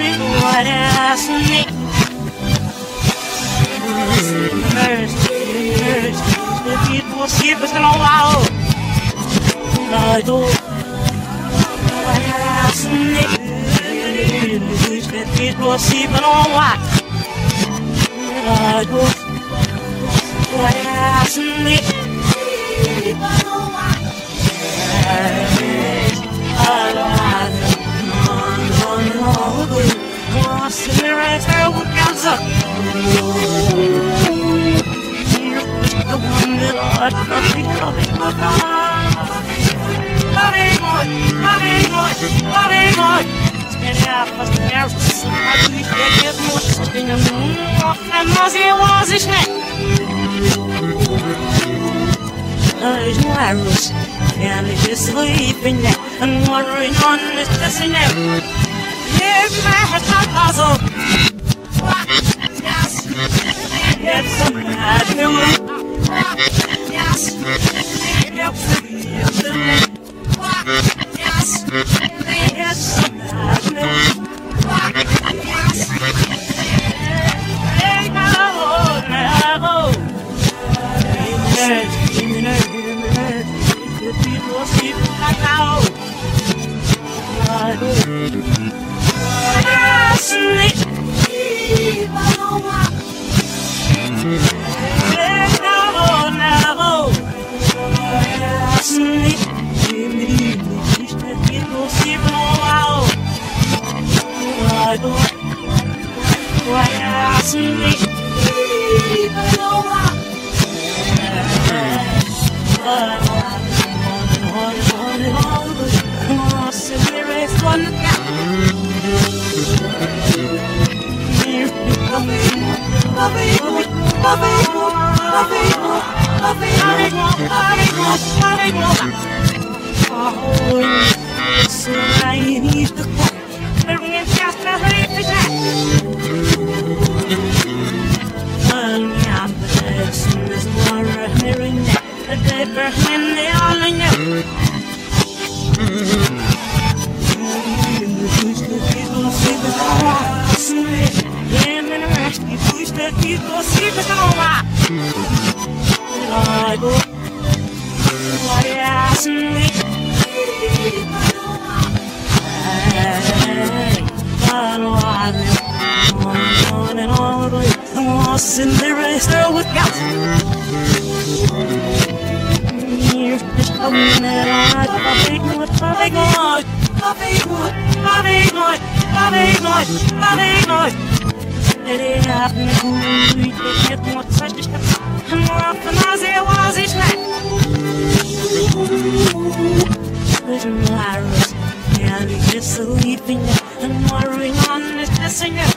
What else need? The people sleep is gonna wow. I do. What else need? The people sleep and all what? I do. What else need? And it's just sleeping there and wondering on this missing there. If my head's not puzzled, yes, it's something I do. Yes, it's something I do. And just sleeping and worrying on this missing.